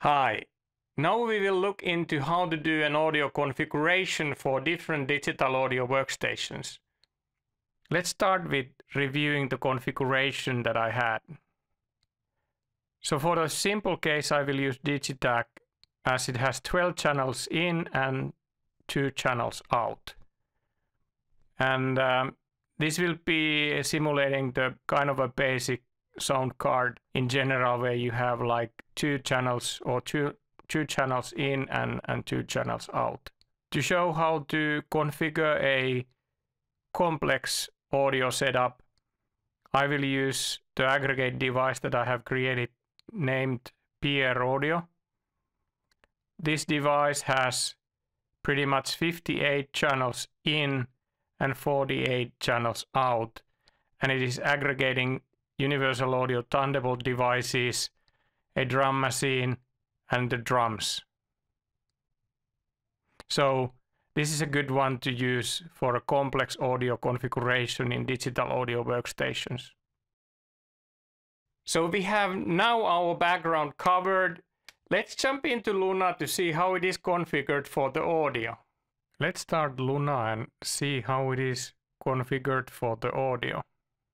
Hi, now we will look into how to do an audio configuration for different digital audio workstations. Let's start with reviewing the configuration that I had. So for the simple case, I will use Digitakt as it has 12 channels in and 2 channels out. And this will be simulating the kind of a basic sound card in general, where you have like 2 channels or two channels in and 2 channels out. To show how to configure a complex audio setup, I will use the aggregate device that I have created named PR Audio. This device has pretty much 58 channels in and 48 channels out, and it is aggregating Universal Audio Thunderbolt devices, a drum machine, and the drums. So this is a good one to use for a complex audio configuration in digital audio workstations. So we have now our background covered. Let's jump into Luna to see how it is configured for the audio. Let's start Luna and see how it is configured for the audio.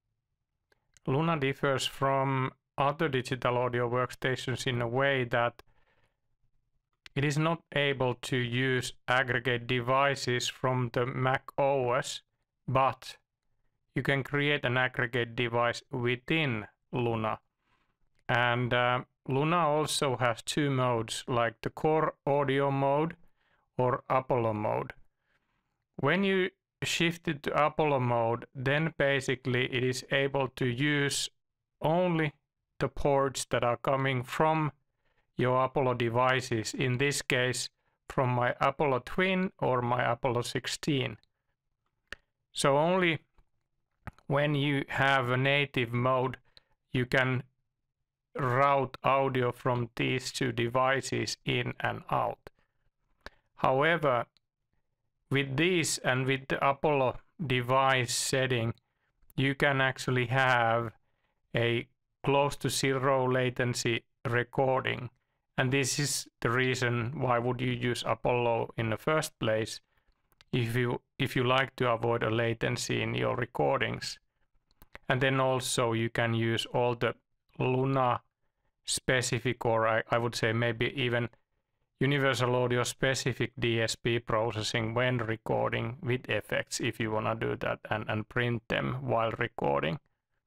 Luna differs from other digital audio workstations in a way that it is not able to use aggregate devices from the Mac OS, but you can create an aggregate device within Luna. And Luna also has 2 modes, like the core audio mode or Apollo mode. When you shift it to Apollo mode, then basically it is able to use only the ports that are coming from your Apollo devices, in this case from my Apollo Twin or my Apollo 16. So only when you have a native mode you can route audio from these 2 devices in and out. However, with these and with the Apollo device setting, you can actually have a close to 0 latencycy see recording. And this is the reason why would you use Apollo in the first place if you like to avoid a latency in your recordings. And then also you can use all the Luna specific, or I would say maybe even Universal Audio specific DSP processing when recording with effects, if you want to do that and print them while recording.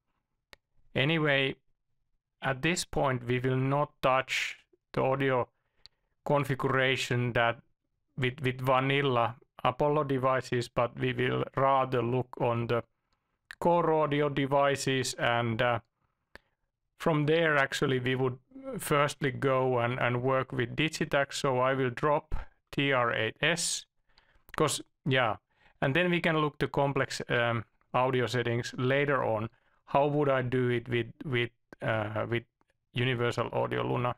Anyway, at this point we will not touch the audio configuration that with vanilla Apollo devices, but we will rather look on the core audio devices, and from there actually we would firstly go and work with Digitakt. So I will drop TR8S, because and then we can look to complex audio settings later on. How would I do it with Universal Audio Luna?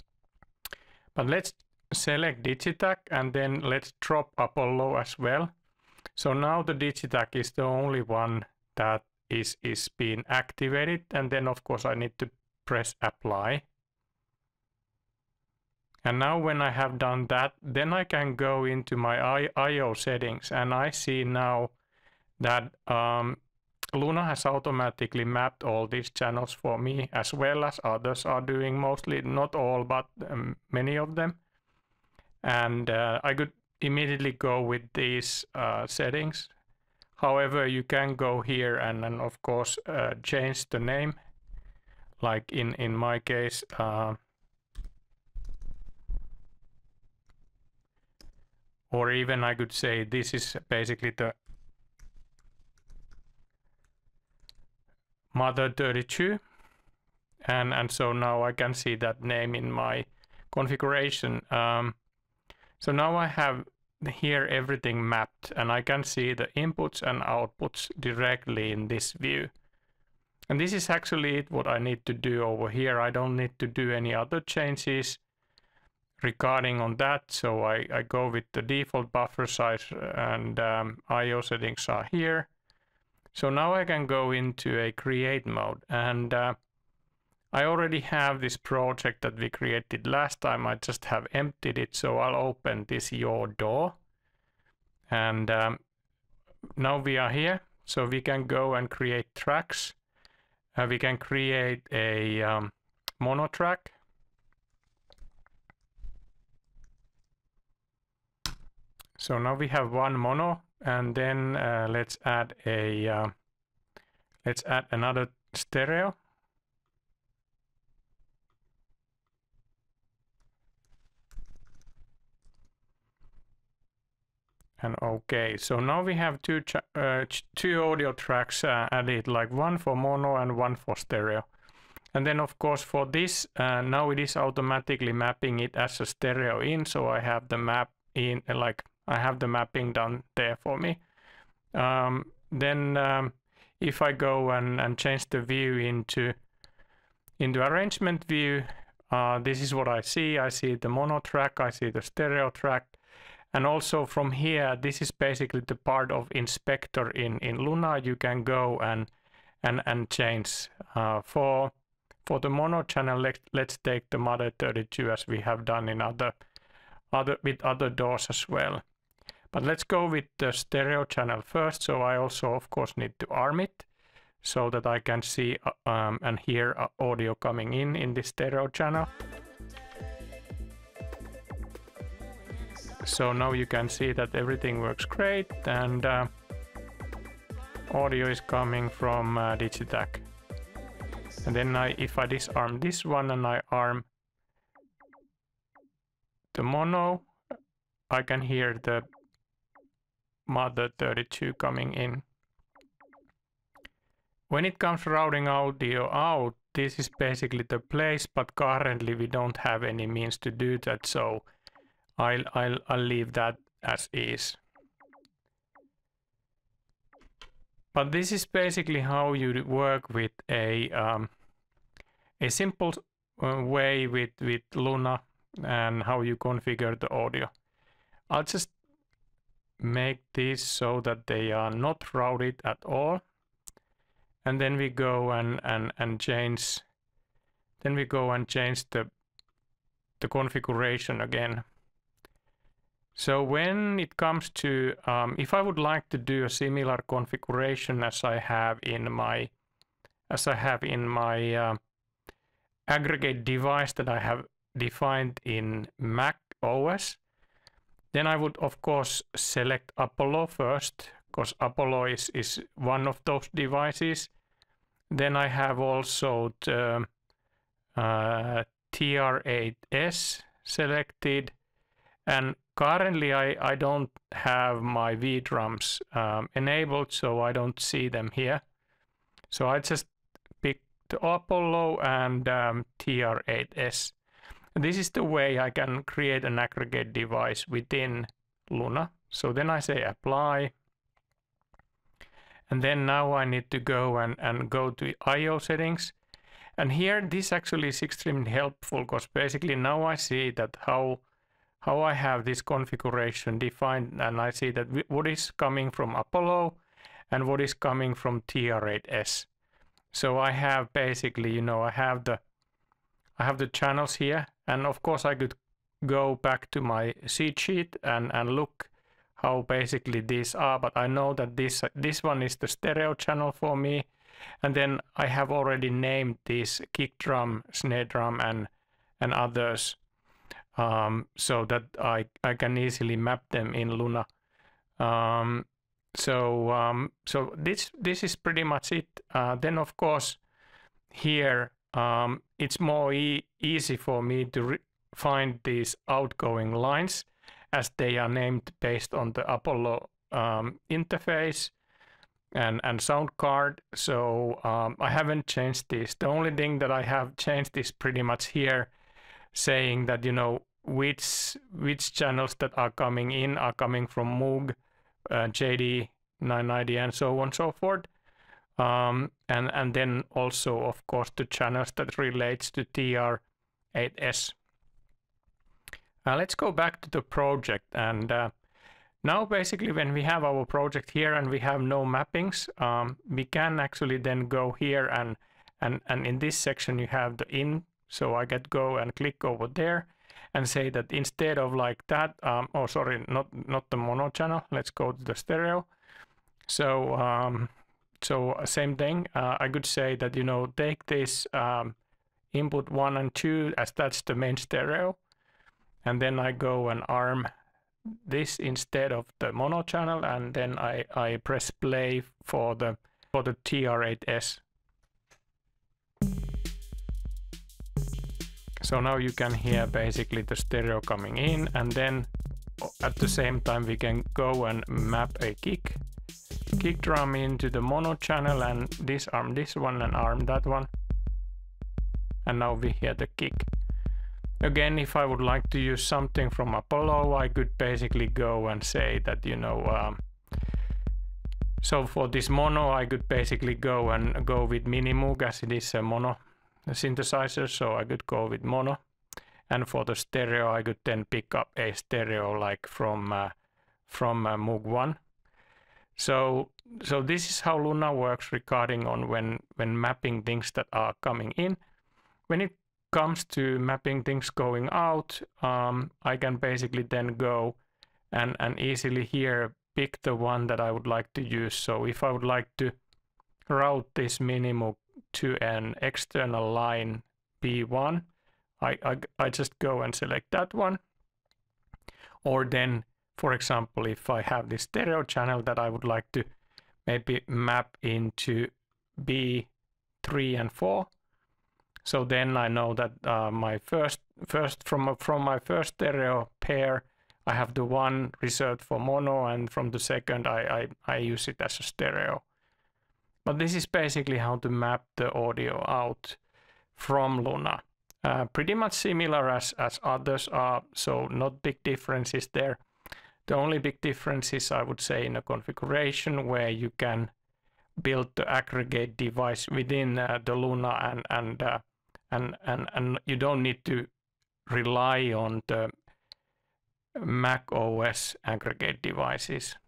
But let's select Digitakt and then let's drop Apollo as well. So now the Digitakt is the only one that is being activated, and then of course I need to press apply. And now when I have done that, then I can go into my I/O settings, and I see now that Luna has automatically mapped all these channels for me, as well as others are doing, mostly, not all, but many of them. And I could immediately go with these settings. However, you can go here and of course change the name, like in my case or even I could say this is basically the Mother 32, and so now I can see that name in my configuration. So now I have here everything mapped, and I can see the inputs and outputs directly in this view. And this is actually what I need to do over here. I don't need to do any other changes regarding on that. So I go with the default buffer size, and I/O settings are here. So now I can go into a create mode, and I already have this project that we created last time. I just have emptied it, so I'll open this your door. And now we are here, so we can go and create tracks. We can create a mono track. So now we have one mono, and then let's add another stereo. And okay, so now we have two audio tracks added, like one for mono and one for stereo. And then of course for this, now it is automatically mapping it as a stereo in, so I have the map in, like I have the mapping done there for me. Then if I go and change the view into arrangement view, this is what I see. I see the mono track, I see the stereo track. And also from here, this is basically the part of inspector in Luna. You can go and change. For the mono channel, let's take the mother 32 as we have done in with other doors as well. But let's go with the stereo channel first. So I also of course need to arm it so that I can see and hear audio coming in the stereo channel. So now you can see that everything works great, and audio is coming from Digitakt. And then if I disarm this one and I arm the mono, I can hear the mother 32 coming in. When it comes routing audio out, this is basically the place, but currently we don't have any means to do that, so I'll leave that as is. But this is basically how you work with a simple way with Luna and how you configure the audio. I'll just make this so that they are not routed at all, and then we go and change. Then we go and change the configuration again. So when it comes to, if I would like to do a similar configuration as I have in my aggregate device that I have defined in Mac OS, then I would of course select Apollo first, because Apollo is one of those devices. Then I have also the TR8S selected, and currently I don't have my V drums enabled, so I don't see them here. So I just pick the Apollo and TR8S. And this is the way I can create an aggregate device within Luna. So then I say apply. And then now I need to go and go to I/O settings. And here this actually is extremely helpful, because basically now I see that how I have this configuration defined, and I see that what is coming from Apollo and what is coming from TR8S. So I have basically, you know, I have the channels here, and of course I could go back to my seed sheet and look how basically these are, but I know that this one is the stereo channel for me, and then I have already named these kick drum, snare drum, and others. So that I can easily map them in Luna. So this is pretty much it. Then of course here it's more easy for me to find these outgoing lines, as they are named based on the Apollo interface and sound card. So I haven't changed this. The only thing that I have changed is pretty much here, saying that, you know, which channels that are coming in are coming from Moog, JD 990, and so on and so forth. And then also of course the channels that relates to TR8S. Let's go back to the project, and now basically when we have our project here and we have no mappings, we can actually then go here and in this section you have the in, so I can go and click over there and say that instead of like that, oh sorry, not the mono channel, let's go to the stereo. So so same thing, I could say that, you know, take this input 1 and 2 as that's the main stereo, and then I go and arm this instead of the mono channel, and then I press play for the TR8S. So now you can hear basically the stereo coming in, and then at the same time we can go and map a kick drum into the mono channel and disarm this one and arm that one. And now we hear the kick. Again, if I would like to use something from Apollo, I could basically go and say that, you know, so for this mono, I could basically go with Minimoog, as it is a mono synthesizer, so I could go with mono. And for the stereo, I could then pick up a stereo like from Moog 1. So this is how Luna works regarding on when mapping things that are coming in. When it comes to mapping things going out, I can basically then go and easily here pick the one that I would like to use. So if I would like to route this Minimoog to an external line P1, I just go and select that one. Or then, for example, if I have this stereo channel that I would like to maybe map into B3 and 4, so then I know that my first from my first stereo pair, I have the one reserved for mono, and from the second I use it as a stereo. But this is basically how to map the audio out from Luna. Pretty much similar as others are, so not big differences there. The only big difference is, I would say, in a configuration where you can build the aggregate device within the Luna, and you don't need to rely on the Mac OS aggregate devices.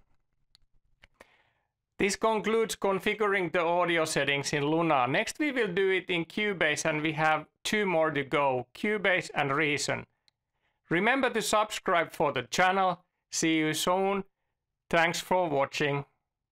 This concludes configuring the audio settings in Luna. Next we will do it in Cubase, and we have 2 more to go, Cubase and Reason. Remember to subscribe for the channel. See you soon. Thanks for watching.